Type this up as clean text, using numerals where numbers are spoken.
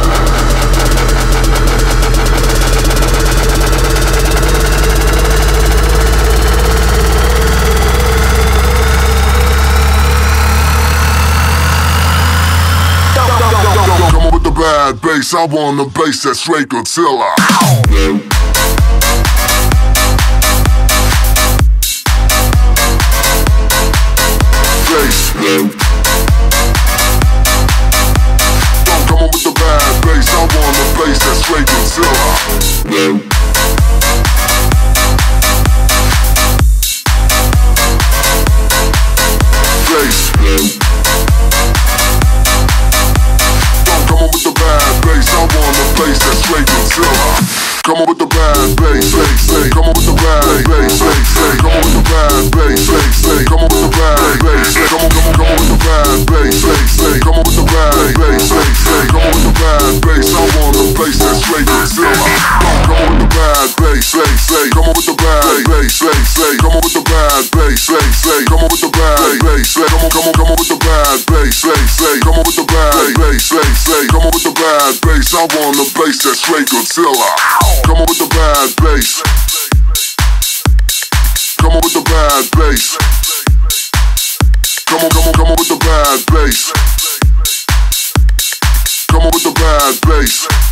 Bad bass, I want a bass that's straight Godzilla. Bass. Don't come on with the bad bass, I want a bass that's straight Godzilla. Bass. Bass that's straight Godzilla. Come on with the bad bass, bass. Come on with the bad bass, bass. Come on with the bad bass, bass. Come on with the bad bass. Come on with the bad bass, bass. Come on with the bad bass, bass. Come on with the bad bass. I want a bass that's straight Godzilla. Come on with the bad bass, bass. Come on with the bad bass, bass. Come on with the bad bass, bass. Come on with the bad bass. Come on with the bad bass, bass. Come on with the bad bass, bass. Come on with the bad bass. I want a bass that's straight Godzilla. Come on with the bad bass. Come on with the bad bass. Come on with the bad bass. Come on with the bad bass.